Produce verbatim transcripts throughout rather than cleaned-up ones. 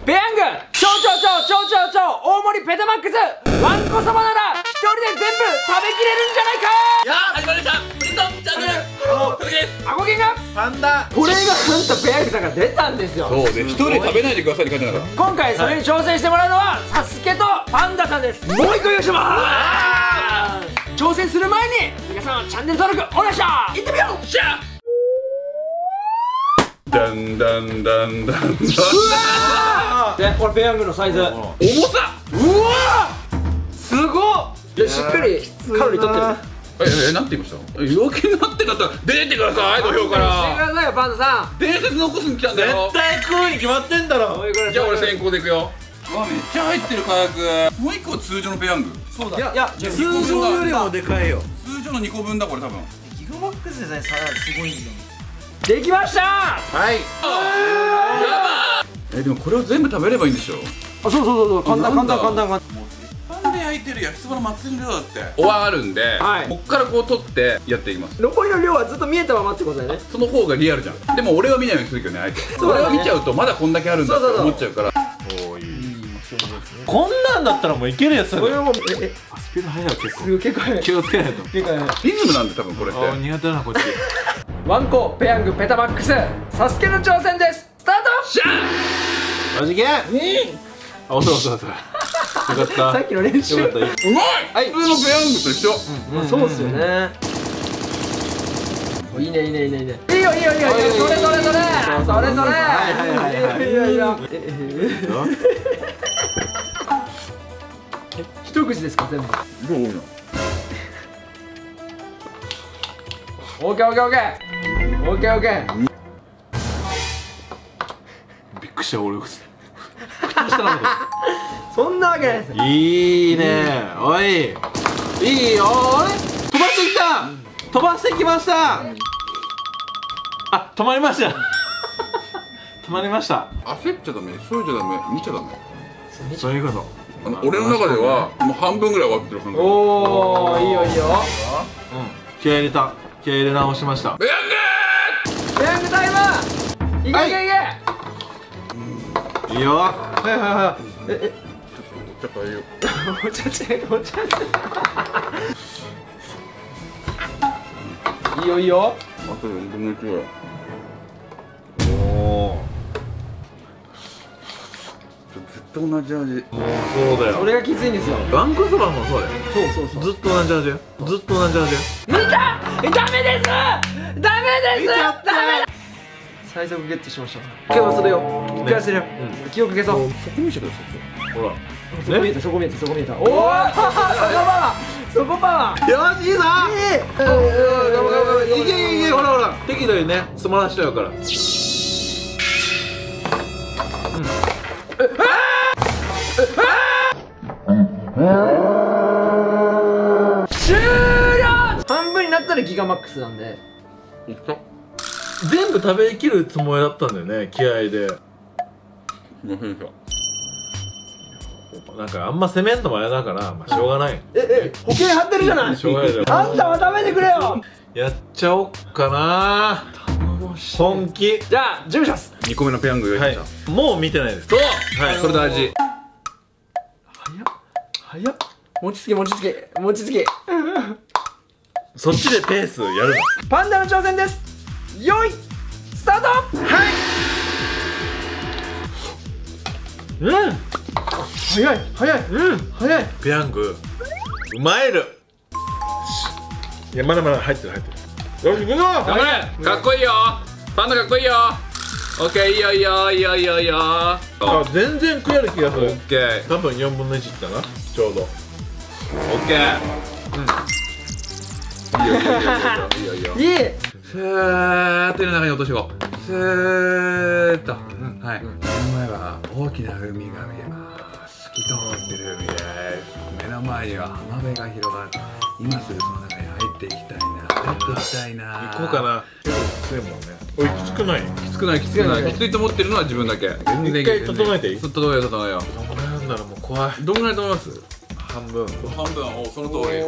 ペヤング超超超超超超大盛りペタマックスわんこそばなら一人で全部食べきれるんじゃないか。 いやー始まりましたプリントンチャンネルの鈴木です。 アコゲンがパンダこれがなんとペヤングさんが出たんですよ。 そうで一人で食べないでくださいって書いてなかった。 今回それに挑戦してもらうのはサスケとパンダさんです。もう一個用意しまーす。挑戦する前に皆さんチャンネル登録お願いします。いってみよう。 しゃダンダンダンダンダン。 で、これペヤングのサイズ。 重さうわすごっ。しっかりカロリー取ってる。 ええなんて言いました。陽気になってんだったら出てください土俵かしてくら。 ださいよパンダさん。 伝説残すに来たんだよ。 絶対食うに決まってんだろ。 じゃあ俺先行でいくよ。うわめっちゃ入ってる火薬。もう一個は通常のペヤング。 そうだ。 いやいや通常よりもでかいよ。 通常のにこぶんだこれ多分。 ギガマックスでさすごいんだよ。 できました。 はい。 やばー。えでもこれを全部食べればいいんでしょ。 あ、そうそうそうそう、簡単簡単簡単簡単。 パンで焼いてる焼きそばの祭りの量だってお椀あるんで、はい、こっからこう取ってやっていきます。 残りの量はずっと見えたままってことだよね。 その方がリアルじゃん。でも俺は見ないようにするけどね、あえて俺は見ちゃうとまだこんだけあるんだって思っちゃうから。そういうこんなんだったらもういけるやつだよ。 これはもうええスピード速いわ結構。 結構早い。 気をつけないと。 結構早い。 リズムなんで多分これって苦手だなこっち。 ワンコペヤングペタマックスサスケの挑戦です。スタート。 しゃマジけ。あ、遅い遅い遅い。よかった。 さっきの練習。 よかった。 うまい。はい、普通のペヤングと一緒。 そうっすよね。いいねいいねいいねいいね。いいよいいよいいよ。それそれそれ。それそれ。はいはいはいはい。いいよいいよ。ええ。一口ですか全部。 どうなの。 オーケーオーケーオーケー。オーケーオーケー。 びっくりした俺。 そんなわけないです。 いいね。おい。いいよ。あれ飛ばしてきた。飛ばしてきました。あ、止まりました。止まりました。 焦っちゃダメ、急いじゃダメ、見ちゃダメ。 そういうこと。 あの俺の中ではもう半分ぐらい終わってる感じ。 おお、いいよいいよ。 うん。気合入れた。気合入れ直しました。 ペヤングペヤングタイム。いけいけいけ。 いいよ。 はいはいはい。ええ。 ちょっといいよ。 お茶ちゃいお茶ちゃい。いいよいいよ。 あとよんぶんのいちぐらい。 おお。 ずっと同じ味。 もうそうだよ。 それがきついんですよ。 わんこそばもそうだよ。 そうそうそう。 ずっと同じ味よ。ずっと同じ味よ。 見た。ダメです。ダメです。ダメだ。最速ゲットしました。今日はそれよ。一回忘れよう。記憶消そう。 そこ見せてください。 ほら。 そこ見えたそこ見えたそこ見えた。おお。そこパワー。そこパワー。 よしいいぞ。いけいけほらほら。適度にね詰まらしちゃうから。 終了。半分になったらギガマックスなんで。 いった。 全部食べきるつもりだったんだよね、気合で。なんかあんま攻めんのもあれだから、まあしょうがない。 ええ、保険張ってるじゃない。 しょうがないじゃん。 あんたは食べてくれよ。 やっちゃおっかな。本気。 じゃあ準備します。 にこめのペヤング用意しました。 もう見てないです。 そう。 はい、 それ大事。 早っ早っ。餅つき餅つき餅つき。 そっちでペースやるの。 パンダの挑戦です。よいスタート。はい。 うん。 早い早い。うん早い。 ペヤングうまいる。いやまだまだ入ってる入ってる。よし行くぞ。 頑張れ。かっこいいよ。パンダかっこいいよ。オッケーいいよいいよいいよいいよいいよ。 あ全然食える気がする。 オッケー。 多分よんぶんのいちだなちょうど。 オッケー。うん。いいよいいよいいよいいよ。 いい。 スーッと手の中に落としていこう。スーッと。はい。目の前は大きな海が見えます。透き通ってる海です。目の前には浜辺が広がる。今すぐその中に入っていきたいな。入っていきたいな。 行こうかな。きついもんね。おいきつくない？ きつくないきつくない。きついと思ってるのは自分だけ。全然一回整えていい？ 整えよ整えよ。 どんぐらいなんだろうもう怖い。 どんぐらいと思います？ 半分。 半分。おその通り。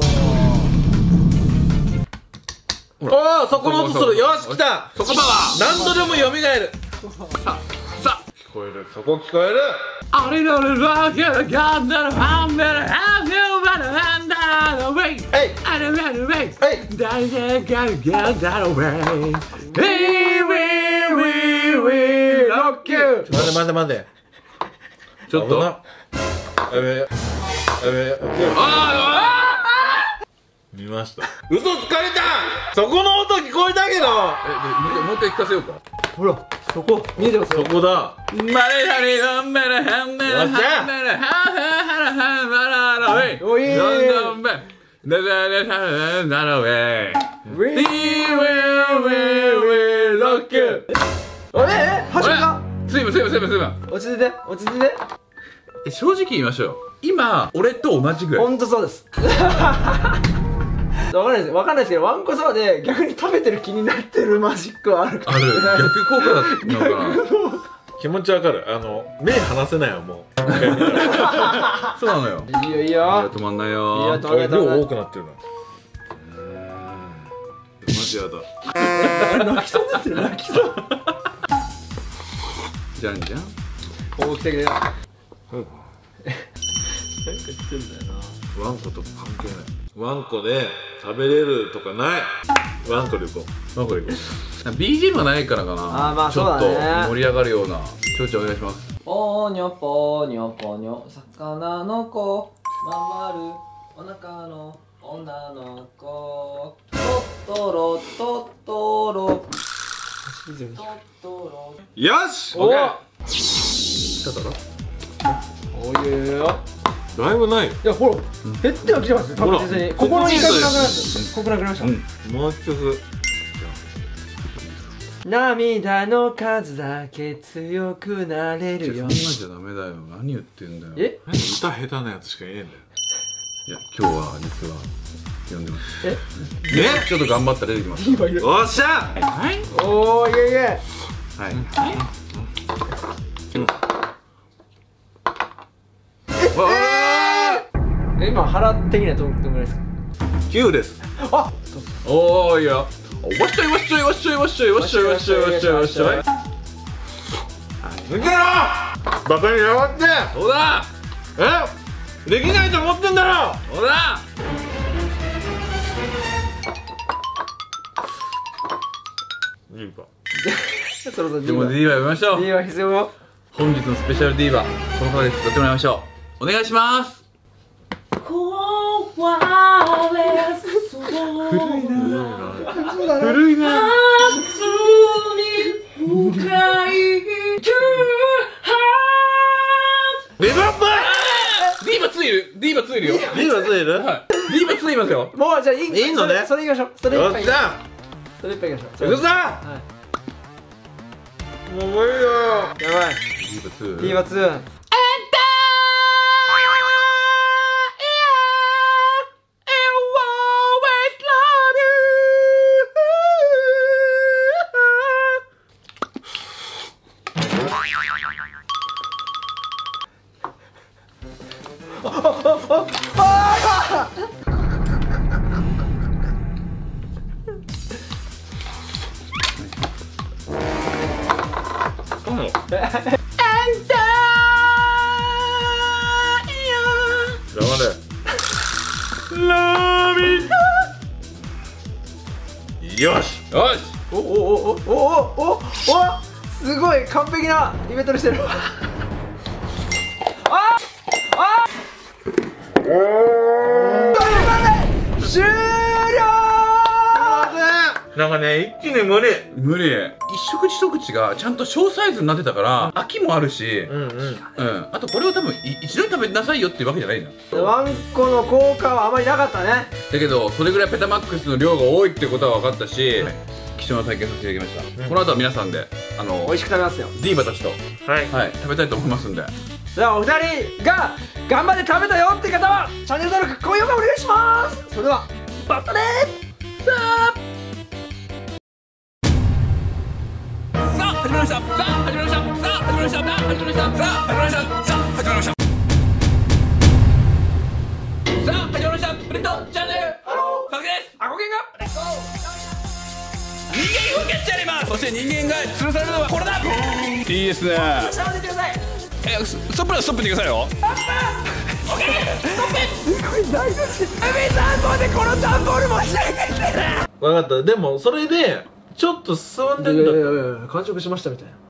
おおそこの音する。よし来た。 そこパワー。 何度でも蘇る。 さあさあこえる、そこ聞こえる。 あれだれだけだガンダルハンダルハンダルハンダルウェイあれだれウェイダイヤガルガンダルウェイウィーウィーウィーウィーロッキュー。 待て待て待て。 ちょっとやべやべ。 あ見ました。嘘つかれた。そこの音聞こえたけど。 え、もう一回聞かせようか。 ほらそこ見えてますよ。 そこだ。 マレハリハンメラハンメラハンメラハンメラハンメラハンメラおいどんどんべななななななウェイウィーウィーウィーウィーロッキュー。 あれ走ったすいませんすいませんすいません。 落ち着いて落ち着いて。 え、正直言いましょう。今俺と同じぐらい。 ほんとそうですわかんないですわかんないですけど、わんこそばで逆に食べてる気になってるマジックはあるかある逆効果だったのかな。 気持ちわかる。あの目離せないよもう。 そうなのよ。 いいよいいいやよ止まんないいいよよ。 止まんない止まんない。 量多くなってるな。マジやだ。 泣きそうですよ泣きそうじゃんじゃん。 おお来てくれた。なんかうん言ってんだよな。 ワンコと関係ない。ワンコで食べれるとかない。ワンコで行こう。ワンコで行こう。 ビージーエム がないからかな。 あーまあちょっとそうだね盛り上がるような。ちょうちょお願いします。 ぽにょぽにょぽにょ魚の子まんまるお腹の女の子トットロトットロトットロ。 よし。 お来ただろ。 おいよいよよ。 だいぶない。 いやほら減ってはきてますよ確実に。ここの言い方なくなったここなくなりました。 もう一曲。 涙の数だけ強くなれるよ。 そんなんじゃダメだよ。何言ってんだよ。 え何歌下手なやつしかいねえんだよ。 いや今日は実は呼んでます。 えね。 ちょっと頑張ったら出てきます。 今いる。 おっしゃ。 はいおーいえいえ。 はい。 え今腹的にはどんどんぐらいですか。 キューです。 あおーいや。わっしょいわっしょいわっしょいわっしょいわっしょいわっしょいわっしょいわっしょい。 抜けろ。バカにやがって。 そうだえできないと思ってんだろ。 そうだ。 いいか。 そろそろでも ディーバー呼びましょう。 いいわ必要よ。 本日のスペシャルディーバーこの方です。やってもらいましょう。お願いします。古いな。 ディバップ。 ディーバついる。ディーバついるよ。 ディバついる。 はい。ディーバついますよ。 もうじゃあいいいいのねそれそれいきましょう。それよ一杯っしゃ。 それ一杯いきましょう。 行くぞ。 はもう無理よ。 い。やばい。 ディーバツー。 ディーバツー。 よし。 よし。 おおおおおおおおすごい完璧なイベントにしてる。ああ終了。 なんかね、一気に無理。 無理。一口一口がちゃんと小サイズになってたから飽きもあるし、 うんうん。 うん。あとこれを多分い一度に食べなさいよっていうわけじゃないじゃん。 ワンコの効果はあまりなかったね。 だけどそれぐらいペタマックスの量が多いってことは分かったし、貴重な体験させていただきました。この後は皆さんであの美味しく食べますよ。 ディーバたちと、 はい。 はい、食べたいと思いますんで。 じゃあお二人が頑張って食べたよって方はチャンネル登録高評価お願いします。それではまたねー。さあさあ始まりました。さあ始まりました。さあ始まりました。さあ始まりました。さあ始まりました。さあ始まりました。さあ始まりました。プリントチャンネルかけです。あこけんが人間風景してやります。そして人間が吊るされるのはこれだ。いいですね。 えスストップならストップってくださいよ。 分かった。でもそれでちょっと進んでんだったら完食しましたみたいな。